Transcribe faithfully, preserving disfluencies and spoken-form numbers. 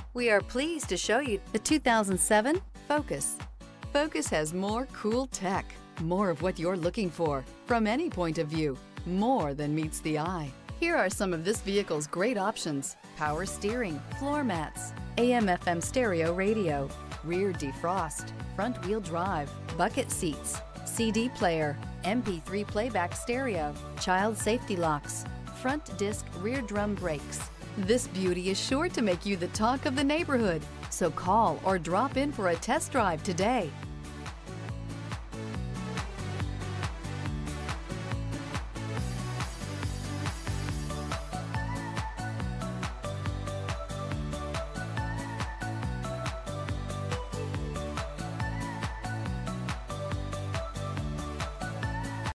We are pleased to show you the two thousand seven Focus. Focus has more cool tech, more of what you're looking for from any point of view, more than meets the eye. Here are some of this vehicle's great options: power steering, floor mats, A M F M stereo radio, rear defrost, front wheel drive, bucket seats, C D player, M P three playback stereo, child safety locks, front disc rear drum brakes. This beauty is sure to make you the talk of the neighborhood. So call or drop in for a test drive today.